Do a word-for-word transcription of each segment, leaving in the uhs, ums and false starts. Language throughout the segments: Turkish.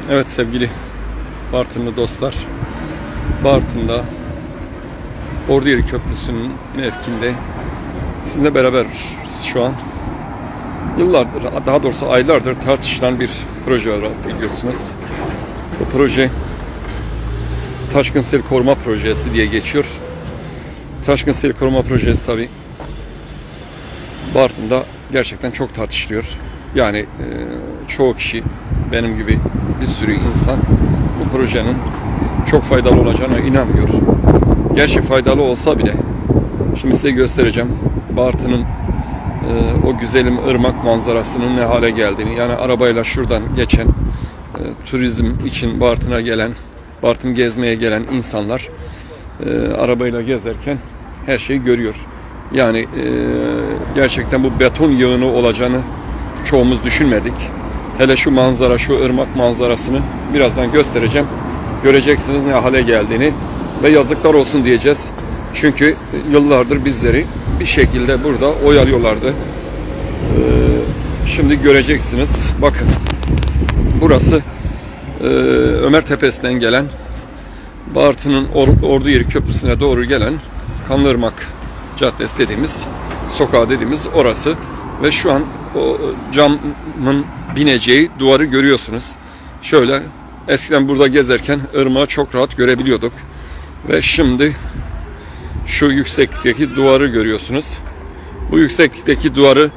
Evet sevgili Bartınlı dostlar, Bartın'da Orduyeri Köprüsü'nün mevkinde sizinle beraber şu an yıllardır, daha doğrusu aylardır tartışılan bir proje var, biliyorsunuz. Bu proje Taşkın Sel Koruma Projesi diye geçiyor. Taşkın Sel Koruma Projesi tabi Bartın'da gerçekten çok tartışılıyor. Yani e, çoğu kişi, benim gibi bir sürü insan bu projenin çok faydalı olacağına inanmıyor. Gerçi faydalı olsa bile, şimdi size göstereceğim Bartın'ın e, o güzelim ırmak manzarasının ne hale geldiğini. Yani arabayla şuradan geçen, e, turizm için Bartın'a gelen, Bartın gezmeye gelen insanlar e, arabayla gezerken her şeyi görüyor. Yani e, gerçekten bu beton yığını olacağını çoğumuz düşünmedik. Hele şu manzara, şu ırmak manzarasını birazdan göstereceğim. Göreceksiniz ne hale geldiğini ve yazıklar olsun diyeceğiz. Çünkü yıllardır bizleri bir şekilde burada oyalıyorlardı. Ee, şimdi göreceksiniz. Bakın, burası e, Ömer Tepesi'nden gelen, Bartın'ın Or Orduyeri Köprüsü'ne doğru gelen Kanlıırmak Caddesi dediğimiz, sokağı dediğimiz orası. Ve şu an o camın bineceği duvarı görüyorsunuz. Şöyle, eskiden burada gezerken ırmağı çok rahat görebiliyorduk. Ve şimdi şu yükseklikteki duvarı görüyorsunuz. Bu yükseklikteki duvarı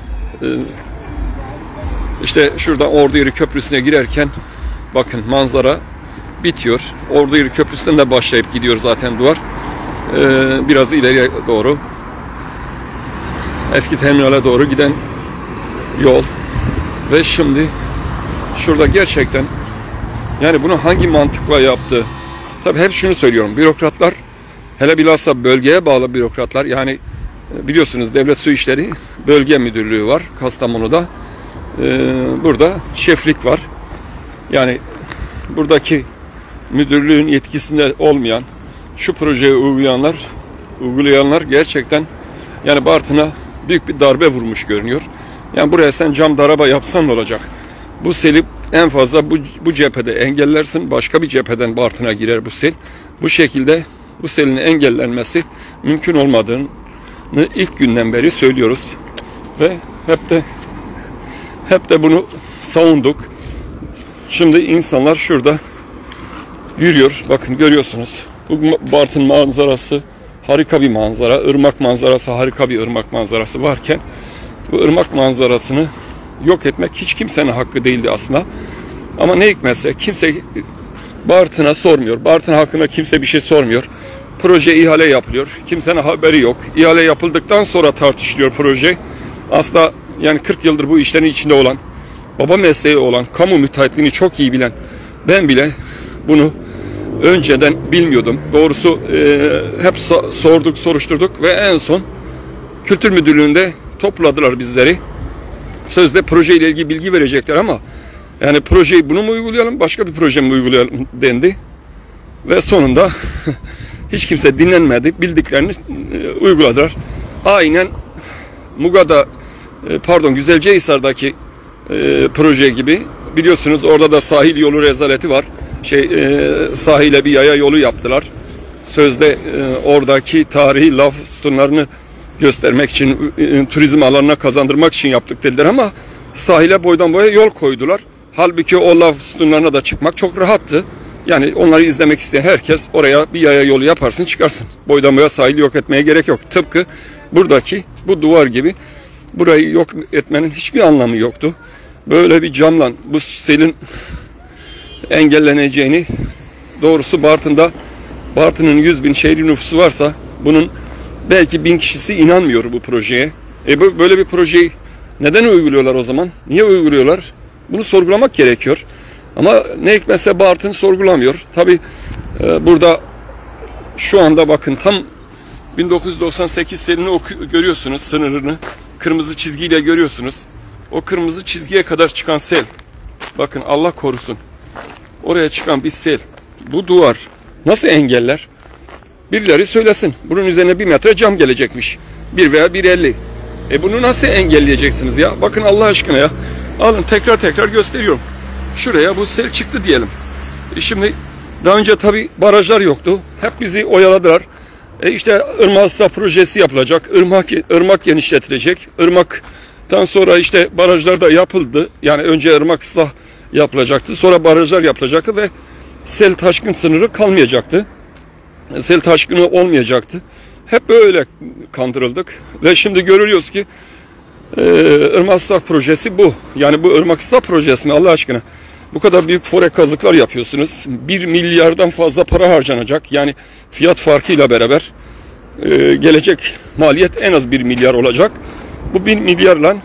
işte şurada Orduyeri Köprüsü'ne girerken bakın manzara bitiyor. Orduyeri Köprüsü'nden de başlayıp gidiyor zaten duvar. Biraz ileriye doğru, eski terminale doğru giden yol. Ve şimdi şurada gerçekten, yani bunu hangi mantıkla yaptı? Tabii hep şunu söylüyorum. Bürokratlar, hele bilhassa bölgeye bağlı bürokratlar, yani biliyorsunuz Devlet Su İşleri Bölge Müdürlüğü var Kastamonu'da. Ee, burada şeflik var. Yani buradaki müdürlüğün yetkisinde olmayan, şu projeyi uygulayanlar, uygulayanlar gerçekten yani Bartın'a büyük bir darbe vurmuş görünüyor. Yani buraya sen cam daraba yapsan ne olacak? Bu seli en fazla bu, bu cephede engellersin. Başka bir cepheden Bartın'a girer bu sel. Bu şekilde bu selin engellenmesi mümkün olmadığını ilk günden beri söylüyoruz. Ve hep de hep de bunu savunduk. Şimdi insanlar şurada yürüyor. Bakın görüyorsunuz. Bu Bartın manzarası harika bir manzara. Irmak manzarası harika bir ırmak manzarası varken bu ırmak manzarasını yok etmek hiç kimsenin hakkı değildi aslında. Ama ne hikmetse kimse Bartın'a sormuyor. Bartın hakkında kimse bir şey sormuyor. Proje ihale yapılıyor. Kimsenin haberi yok. İhale yapıldıktan sonra tartışılıyor proje. Aslında yani kırk yıldır bu işlerin içinde olan, baba mesleği olan, kamu müteahhitliğini çok iyi bilen ben bile bunu önceden bilmiyordum. Doğrusu e, hep sorduk, soruşturduk ve en son Kültür Müdürlüğü'nde topladılar bizleri. Sözde projeyle ilgili bilgi verecekler ama yani projeyi bunu mu uygulayalım, başka bir proje mi uygulayalım dendi. Ve sonunda hiç kimse dinlenmedi. Bildiklerini e, uyguladılar. Aynen Mugada, e, pardon Güzelcehisar'daki e, proje gibi. Biliyorsunuz orada da sahil yolu rezaleti var. Şey e, sahile bir yaya yolu yaptılar. Sözde e, oradaki tarihi laf sütunlarını göstermek için, e, turizm alanına kazandırmak için yaptık dediler ama sahile boydan boya yol koydular. Halbuki o laf sütunlarına da çıkmak çok rahattı. Yani onları izlemek isteyen herkes oraya bir yaya yolu yaparsın, çıkarsın. Boydan boya sahili yok etmeye gerek yok. Tıpkı buradaki bu duvar gibi burayı yok etmenin hiçbir anlamı yoktu. Böyle bir camla bu selin engelleneceğini, doğrusu Bartın'da Bartın'ın yüz bin şehri nüfusu varsa bunun belki bin kişisi inanmıyor bu projeye. E bu, böyle bir projeyi neden uyguluyorlar o zaman? Niye uyguluyorlar? Bunu sorgulamak gerekiyor. Ama ne hikmetse Bartın sorgulamıyor. Tabi e, burada şu anda bakın tam bin dokuz yüz doksan sekiz selini görüyorsunuz, sınırını kırmızı çizgiyle görüyorsunuz. O kırmızı çizgiye kadar çıkan sel, bakın Allah korusun, oraya çıkan bir sel bu duvar nasıl engeller? Birileri söylesin. Bunun üzerine bir metre cam gelecekmiş. Bir veya bir elli. E bunu nasıl engelleyeceksiniz ya? Bakın Allah aşkına ya. Alın tekrar tekrar gösteriyorum. şuraya bu sel çıktı diyelim. E şimdi daha önce tabi barajlar yoktu. Hep bizi oyaladılar. E işte ırmak ıslah projesi yapılacak. Irmak, ırmak genişletilecek. Irmaktan sonra işte barajlar da yapıldı. Yani önce ırmak ıslah yapılacaktı. Sonra barajlar yapılacaktı ve sel taşkın sınırı kalmayacaktı. Sel taşkını olmayacaktı. Hep böyle kandırıldık. Ve şimdi görüyoruz ki e, ırmak ıslah projesi bu. Yani bu ırmak ıslah projesi mi Allah aşkına? Bu kadar büyük fore kazıklar yapıyorsunuz. Bir milyardan fazla para harcanacak. Yani fiyat farkıyla beraber e, gelecek maliyet en az bir milyar olacak. Bu bir milyarla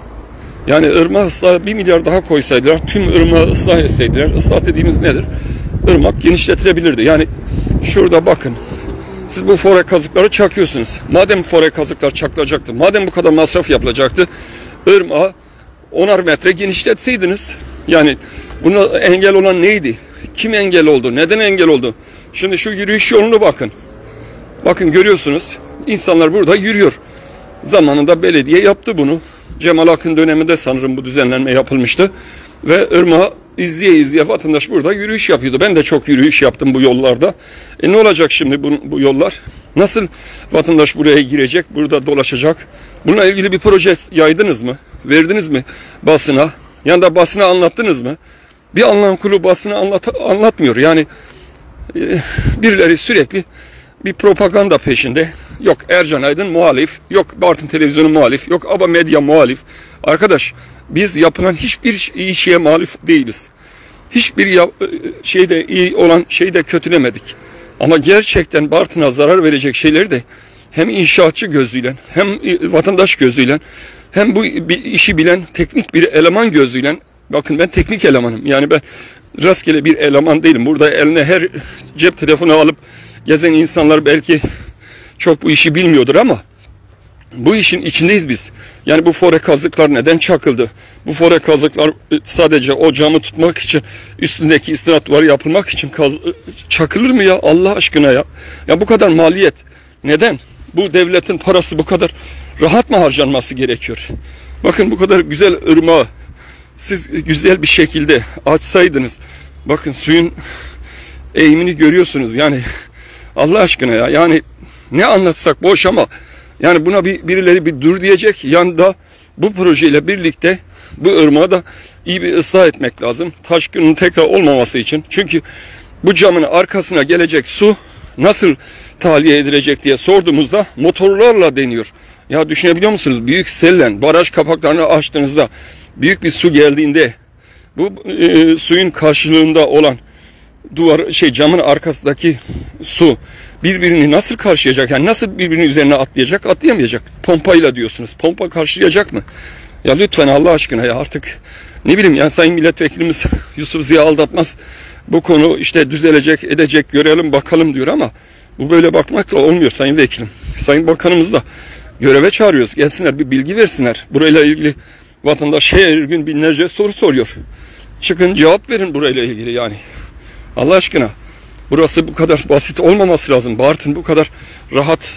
yani ırmak ıslah bir milyar daha koysaydılar, tüm ırmağı ıslah etseydiler, ıslah dediğimiz nedir? Irmak genişletilebilirdi. Yani şurada bakın, siz bu fore kazıkları çakıyorsunuz. Madem fore kazıklar çakılacaktı, madem bu kadar masraf yapılacaktı, ırmağı onar metre genişletseydiniz. Yani buna engel olan neydi? Kim engel oldu? Neden engel oldu? Şimdi şu yürüyüş yolunu bakın. Bakın görüyorsunuz, insanlar burada yürüyor. Zamanında belediye yaptı bunu. Cemal Akın döneminde sanırım bu düzenlenme yapılmıştı. Ve ırmağı izleye izleye vatandaş burada yürüyüş yapıyordu. Ben de çok yürüyüş yaptım bu yollarda. E ne olacak şimdi bu, bu yollar? Nasıl vatandaş buraya girecek, burada dolaşacak? Bununla ilgili bir proje yaydınız mı? Verdiniz mi basına? Yani da basına anlattınız mı? Bir anlam kulu basına anlat, anlatmıyor. Yani e, birileri sürekli bir propaganda peşinde. Yok Ercan Aydın muhalif, yok Bartın Televizyonu muhalif, yok Aba Medya muhalif. Arkadaş, biz yapılan hiçbir iyi şeye muhalif değiliz. Hiçbir ya, şeyde iyi olan şeyi de kötülemedik. Ama gerçekten Bartın'a zarar verecek şeyleri de hem inşaatçı gözüyle, hem vatandaş gözüyle, hem bu bir işi bilen teknik bir eleman gözüyle, bakın ben teknik elemanım. Yani ben rastgele bir eleman değilim. Burada eline her cep telefonu alıp gezen insanlar belki çok bu işi bilmiyordur ama bu işin içindeyiz biz. Yani bu fore kazıklar neden çakıldı? Bu fore kazıklar sadece o camı tutmak için, üstündeki istinat duvarı yapılmak için kaz çakılır mı ya Allah aşkına ya? Ya bu kadar maliyet neden? Bu devletin parası bu kadar rahat mı harcanması gerekiyor? Bakın bu kadar güzel ırmağı siz güzel bir şekilde açsaydınız, bakın suyun eğimini görüyorsunuz yani Allah aşkına ya, yani ne anlatsak boş ama yani buna bir birileri bir dur diyecek. Yanında bu projeyle birlikte bu ırmağı da iyi bir ıslah etmek lazım. Taşkının tekrar olmaması için. Çünkü bu camın arkasına gelecek su nasıl tahliye edilecek diye sorduğumuzda motorlarla deniyor. Ya düşünebiliyor musunuz? Büyük sellen baraj kapaklarını açtığınızda büyük bir su geldiğinde bu e, suyun karşılığında olan duvar şey camın arkasındaki su birbirini nasıl karşılayacak? Yani nasıl birbirinin üzerine atlayacak? Atlayamayacak. Pompayla diyorsunuz. Pompa karşılayacak mı? Ya lütfen Allah aşkına ya artık ne bileyim yani Sayın Milletvekilimiz Yusuf Ziya Aldatmaz bu konu işte düzelecek, edecek, görelim bakalım diyor ama bu böyle bakmakla olmuyor Sayın Vekilim. Sayın Bakanımız da göreve çağırıyoruz. Gelsinler bir bilgi versinler. Burayla ilgili vatandaş her gün binlerce soru soruyor. Çıkın cevap verin burayla ilgili yani. Allah aşkına. Burası bu kadar basit olmaması lazım. Bartın bu kadar rahat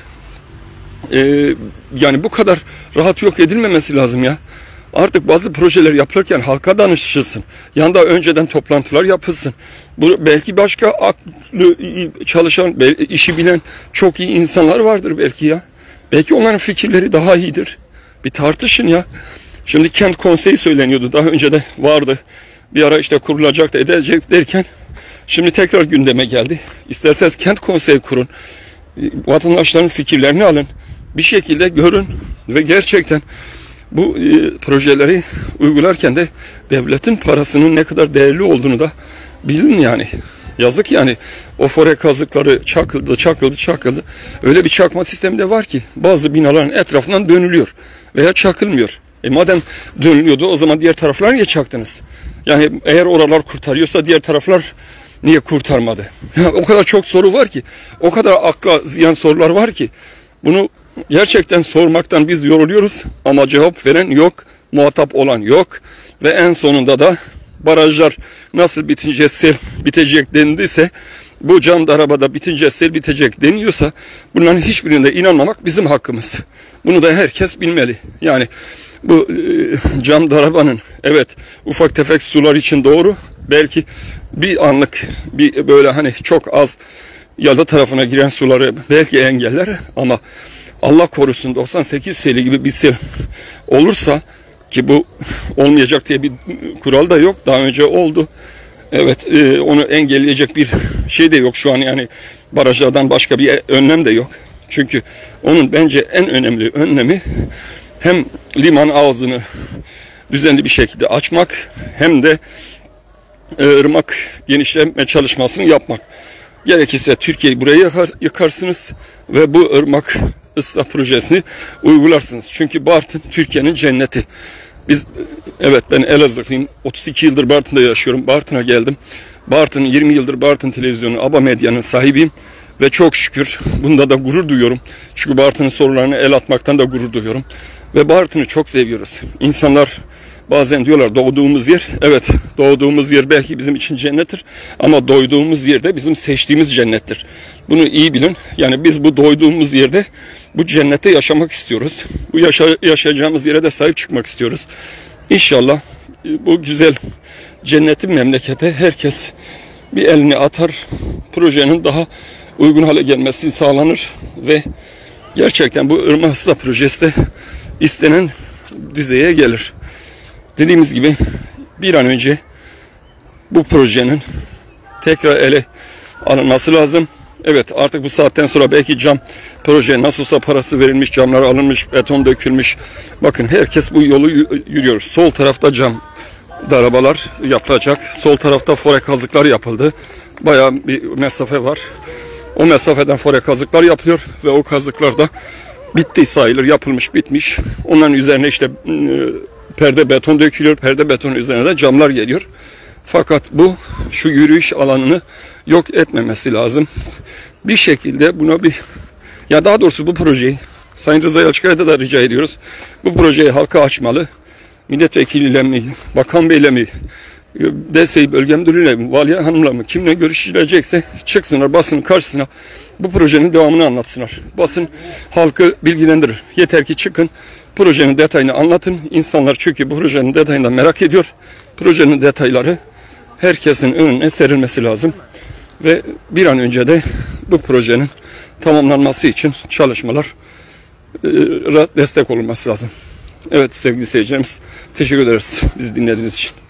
e, yani bu kadar rahat yok edilmemesi lazım ya. Artık bazı projeler yapılırken halka danışılsın. Yanında önceden toplantılar yapılsın. Bu belki başka aklı çalışan, işi bilen çok iyi insanlar vardır belki ya. Belki onların fikirleri daha iyidir. Bir tartışın ya. Şimdi kent konseyi söyleniyordu. Daha önce de vardı. Bir ara işte kurulacaktı, edilecek derken şimdi tekrar gündeme geldi. İsterseniz kent konseyi kurun. Vatandaşların fikirlerini alın. Bir şekilde görün ve gerçekten bu e, projeleri uygularken de devletin parasının ne kadar değerli olduğunu da bilin yani. Yazık yani. O fore kazıkları çakıldı, çakıldı, çakıldı. Öyle bir çakma sistemi de var ki bazı binaların etrafından dönülüyor veya çakılmıyor. E madem dönülüyordu o zaman diğer taraflar niye çaktınız? Yani eğer oralar kurtarıyorsa diğer taraflar niye kurtarmadı? Ya, o kadar çok soru var ki, o kadar akla ziyan sorular var ki bunu gerçekten sormaktan biz yoruluyoruz ama cevap veren yok, muhatap olan yok ve en sonunda da barajlar nasıl bitince sel bitecek denildiyse bu cam darabada bitince sel bitecek deniyorsa bunların hiçbirinde inanmamak bizim hakkımız. Bunu da herkes bilmeli. Yani bu e, cam darabanın evet ufak tefek sular için doğru. Belki bir anlık bir böyle hani çok az yalı tarafına giren suları belki engeller ama Allah korusun doksan sekiz seli gibi bir sel olursa, ki bu olmayacak diye bir kural da yok. Daha önce oldu. Evet, e, onu engelleyecek bir şey de yok şu an, yani barajlardan başka bir önlem de yok. Çünkü onun bence en önemli önlemi hem liman ağzını düzenli bir şekilde açmak hem de e, ırmak genişleme çalışmasını yapmak. Gerekirse Türkiye'yi buraya yıkar, yıkarsınız ve bu ırmak ıslah projesini uygularsınız. Çünkü Bartın Türkiye'nin cenneti. Biz, evet ben Elazığlıyım. otuz iki yıldır Bartın'da yaşıyorum. Bartın'a geldim. Bartın, yirmi yıldır Bartın Televizyonu, Aba Medya'nın sahibiyim. Ve çok şükür bunda da gurur duyuyorum. Çünkü Bartın'ın sorularına el atmaktan da gurur duyuyorum. Ve Bartın'ı çok seviyoruz. İnsanlar bazen diyorlar doğduğumuz yer. Evet, doğduğumuz yer belki bizim için cennettir. Ama doyduğumuz yer de bizim seçtiğimiz cennettir. Bunu iyi bilin. Yani biz bu doyduğumuz yerde bu cennette yaşamak istiyoruz. Bu yaşa yaşayacağımız yere de sahip çıkmak istiyoruz. İnşallah bu güzel cennetin memlekete herkes bir elini atar. Projenin daha uygun hale gelmesi sağlanır ve gerçekten bu ırmak ıslah projesi de istenen düzeye gelir. Dediğimiz gibi bir an önce bu projenin tekrar ele alınması lazım. Evet, artık bu saatten sonra belki cam proje nasıl olsa parası verilmiş, camlar alınmış, beton dökülmüş. Bakın herkes bu yolu yürüyor. Sol tarafta cam darabalar yapılacak. Sol tarafta fore kazıklar yapıldı. Bayağı bir mesafe var. O mesafeden fore kazıklar yapılıyor ve o kazıklar da bitti sayılır, yapılmış, bitmiş. Onların üzerine işte perde beton dökülüyor. Perde betonun üzerine de camlar geliyor. Fakat bu şu yürüyüş alanını yok etmemesi lazım. Bir şekilde buna bir, ya daha doğrusu bu projeyi Sayın Rıza Yalçıkaya'da da rica ediyoruz. Bu projeyi halka açmalı. Milletvekiliyle mi, bakan beyle mi, D S İ bölge müdürüyle mi, valiye hanımla mı, kimle görüşülecekse çıksınlar basın karşısına, bu projenin devamını anlatsınlar. Basın halkı bilgilendirir. Yeter ki çıkın, projenin detayını anlatın. İnsanlar çünkü bu projenin detayını merak ediyor. Projenin detayları herkesin önüne serilmesi lazım. Ve bir an önce de bu projenin tamamlanması için çalışmalar destek olunması lazım. Evet sevgili seyircilerimiz, teşekkür ederiz bizi dinlediğiniz için.